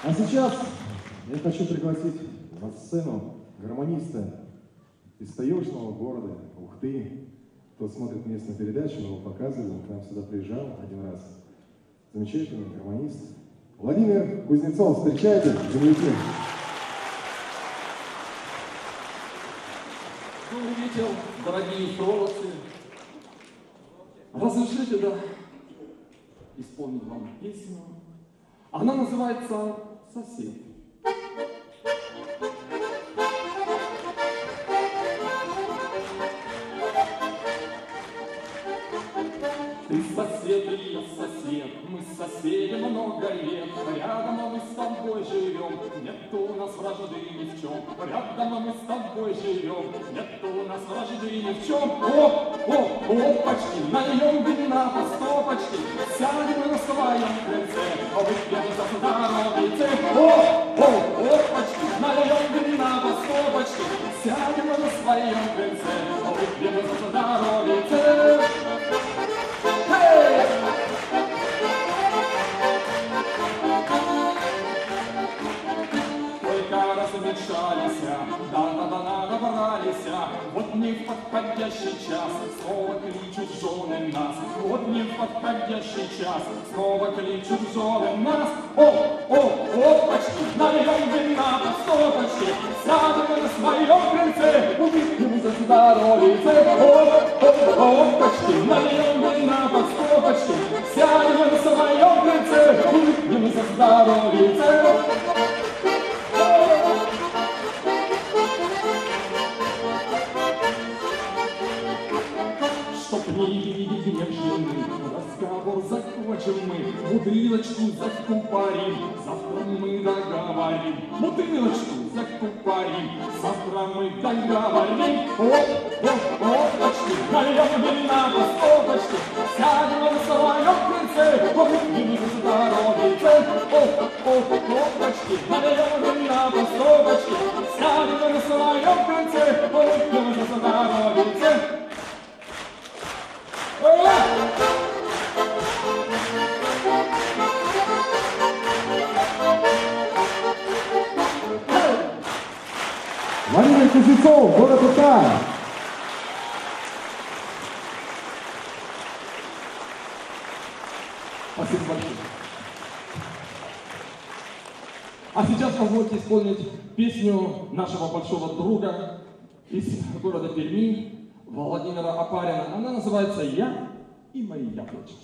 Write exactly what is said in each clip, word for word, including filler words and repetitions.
А сейчас я хочу пригласить на сцену гармониста из таежного города Ухты. Кто смотрит местную передачу, мы его показывали, он к нам сюда приезжал один раз. Замечательный гармонист Владимир Кузнецов. Встречайте, земляки. Добрый вечер, дорогие проводцы. Разрешите, да, исполнить вам песню. Она называется «Сосед». Ты сосед, и я сосед, мы соседи много лет, рядом мы с тобой живем, нет у нас вражды ни в чем, рядом мы с тобой живем, нет у нас вражды ни в чем. О, о, опачки, нальем вина по стопочке, сядем на своем крыльце, выпьем за здоровье. О, о, опачки, нальем вина по стопочке, сядем на своем крыльце, выпьем за здоровье. Размешались, да-да-да, набрались, вот не в подходящий час снова кличут жены нас, вот не в подходящий час снова кличут жены нас. О, о, опачки, нальем вина по стопочке, сядем на своем крыльце, выпьем за здоровье. О, о, опачки, нальем вина по стопочке, сядем на своем крыльце, выпьем за здоровье. Чтоб не видеть гнев жены, разговор закончим мы, бутылочку закупорим, завтра мы договорим. Бутылочку закупорим, завтра мы договорим. О, о, опачки, нальем вина по стопочке, сядем на своем крыльце, выпьем за здоровье. О, о, опачки, нальем вина по стопочке, сядем на своем крыльце, выпьем за здоровье. Владимир Кузнецов, город Ута. Спасибо большое. А сейчас позвольте исполнить песню нашего большого друга из города Перми, Владимира Опарина. Она называется «Я и мои яблочки».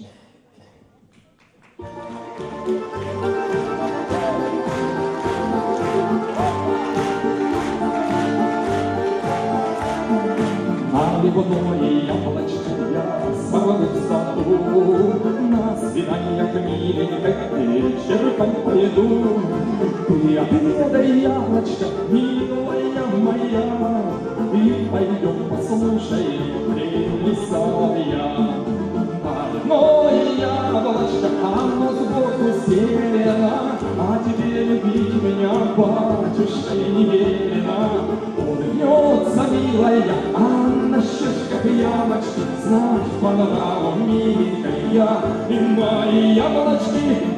На лебедное яблочко я сорву в саду, на свидание к миленькой вечерком пойду. Ты отведай яблочко, милая моя, и пойдем послушаем прелестная. Одно яблочко, оно сбоку северно, а тебе любить меня, батюшкой, не велено. Улыбнется милая, а на щечках ямочки, знать по нраву миленькая я и мои яблочки.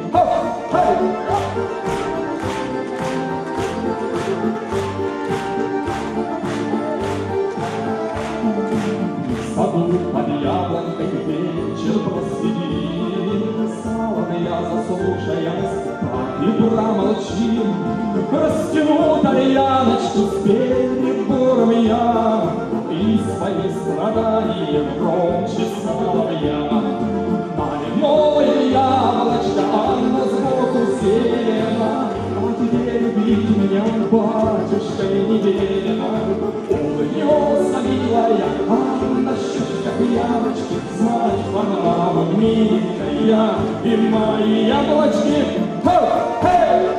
В саду под яблонькой вечер просвели, салон я заслушаясь, так и промолчим. Растяну тальяночку с перебором я, и свои страдания громче соловья. Наливное яблочко, оно сбоку северно, а тебе любить меня, батюшкой, не велено. Улыбнется милая, а на щечках ямочки, знать по нраву миленькая и мои яблочки. Хей!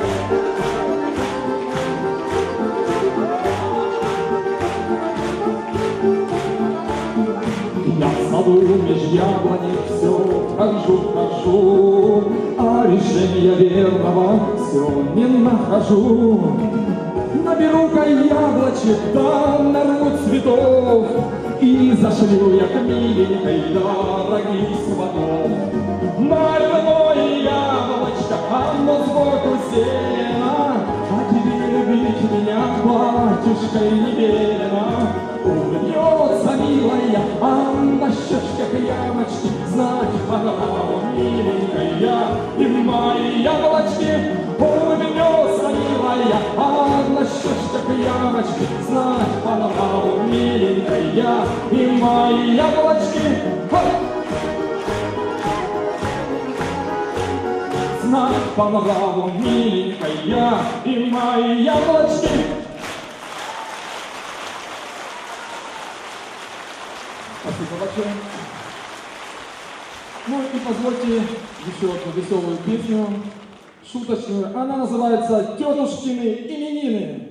Я в саду меж яблонек все хожу, хожу, а решения верного все не нахожу. Наберу-ка яблочек, да нарву цветов, и зашлю я к миленькой дорогих сватов. Больное яблочко, оно сбоку зелено, батюшкой Неверина. Улыбнется милая, а на щечках ямочки, значит, она миленькая, и мои яблочки. Улыбнется милая, а на щечках ямочки, значит, она миленькая, и мои яблочки. Знак по нраву миленькая, и мои яблочки. Спасибо большое. Ну и позвольте еще одну веселую песню, шуточную. Она называется «Тетушкины именины».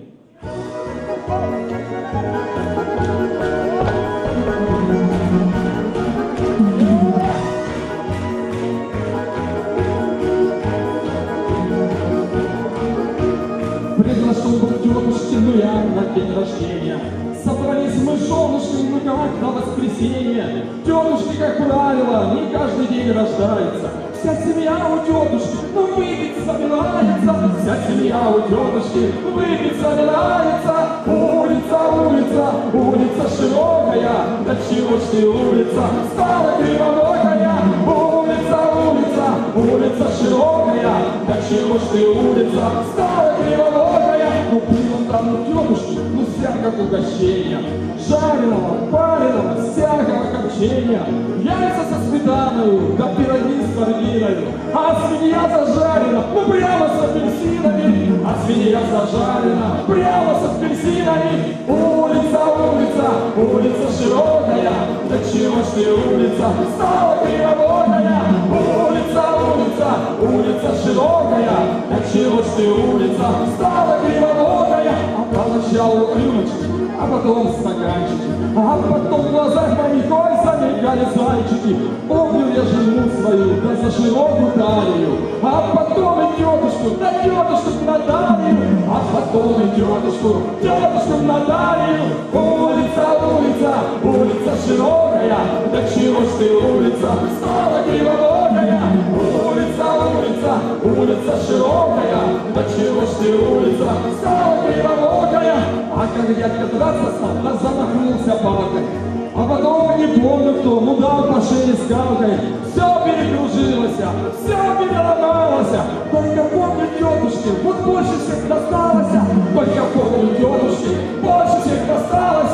Приглашен был тетушкину я на день рождения. Собрались мы с женушкой, ну как на воскресенье. Тетушки, как правило, не каждый день рождается. Вся семья у тетушки, ну выпить собирается. Вся семья у тетушки, выпить собирается. Улица, улица, улица широкая, да чего ж ты улица стала кривоногая? Улица, улица, улица широкая, да чего ж ты улица стала кривоногая? Ну было там у тетушки, ну всякого угощения, жареного, пареного, всякого копчения, яйца со сметаной, да пироги с барвиной, а свинья зажарена, ну прямо с апельсинами, а свинья зажарена, прямо с апельсинами. Улица, улица, улица широкая, да чего ж ты улица стала кривоногая? Улица, улица, улица широкая, да чего ж ты улица стала кривоногая? А поначалу рюмочки, а потом стаканчики, а потом в глазах моих ой замигали зайчики. Помню я жену свою, да за широкую талию, а потом и тетушку, да тетушку Наталью, а потом и тетушку, тетушку Наталью. Улица, улица, улица широкая, да чего ж ты улица стала кривоногая? Улица, улица, улица широкая, да чего ж ты улица стала кривоногая? А как дядька драться стал, да замахнулся палкой, а потом не помню кто, ну дал по шее скалкой. Все перекружилось, все переломалось, только помню тетушки, вот больше всех досталось. Только помню тетушки, больше всех досталось.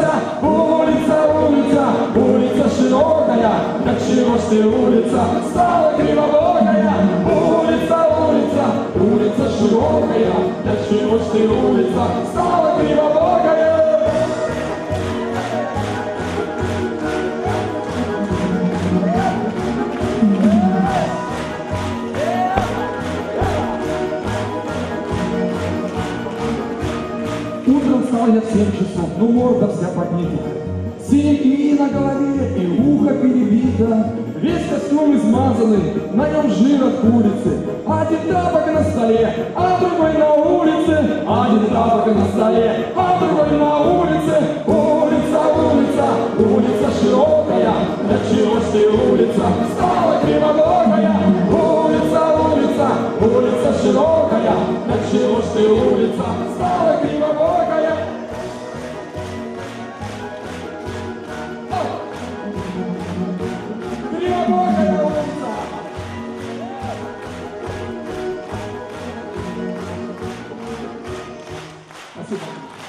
Улица, улица, улица широкая, да чего ж ты улица стала кривоногая? Улица, улица, улица широкая, да чего ж ты улица стала кривоногая? Утром встал я в семь часов, ну морда вся поднита, синяки на голове и ухо перебито, весь костюм измазанный, на нем жир от курицы, один тапок на столе, а другой на улице, один тапок на столе, а другой на улице. Улица, улица, улица широкая, да чего ж ты улица стала кривоногая? Улица, улица, улица широкая, да чего ж ты улица стала кривоногая? Кривоногая улица! Спасибо.